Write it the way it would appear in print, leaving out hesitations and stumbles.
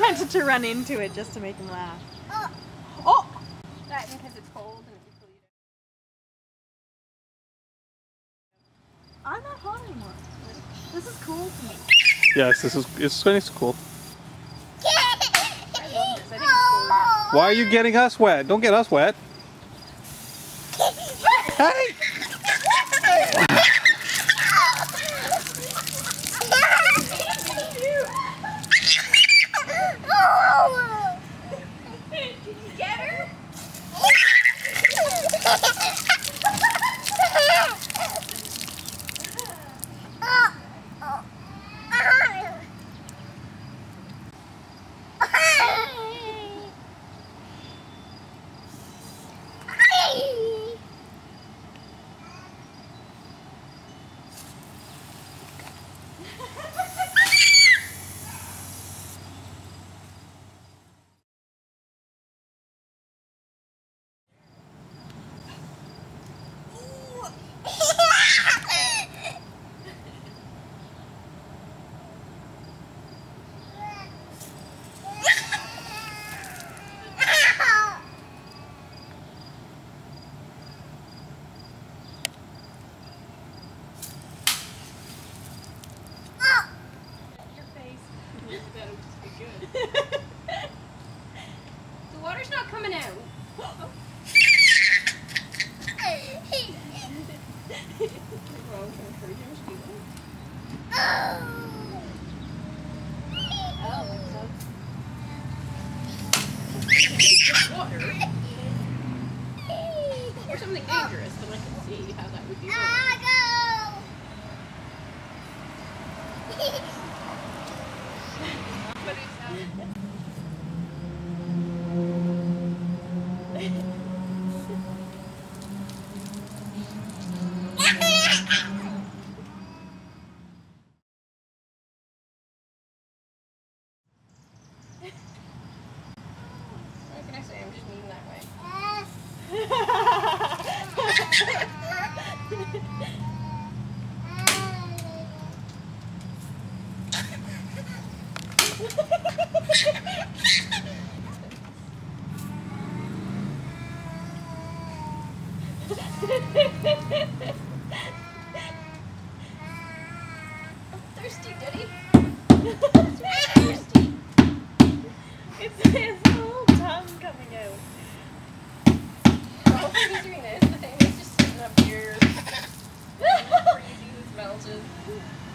wanted to run into it just to make him laugh. Oh! That because it's cold and it's really... I'm not hot anymore. This is cool to me. Yes, it's cool. I love this. I think it's cool. Why are you getting us wet? Don't get us wet. Hey! Did you get her? The water's not coming out. Water. Or something dangerous, but I can see how that would be. But it's what can I say? I'm just mean that way. I'm thirsty, Daddy. Thirsty. It's his whole tongue coming out. The whole thing he's doing this, the thing is just sitting up here. Crazy, who smells it.